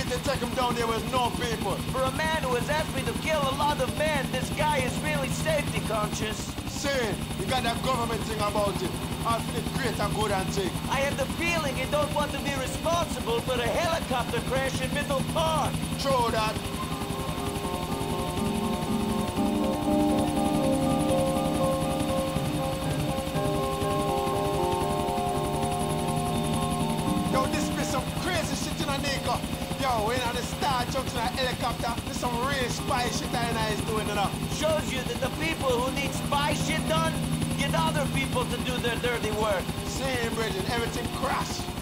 think they take him down there with no people? For a man who has asked me to kill a lot of men, this guy is really safety conscious. Say, you got that government thing about it. All for the greater good and thing. I have the feeling you don't want to be responsible for the helicopter crash in Middle Park. True that. Yo, this be some crazy shit in a nigga. Yo, when on the Star Junction a helicopter, there's some real spy shit I is doing it up. Shows you that the people who need spy shit done get other people to do their dirty work. Same, Bridget, everything crash.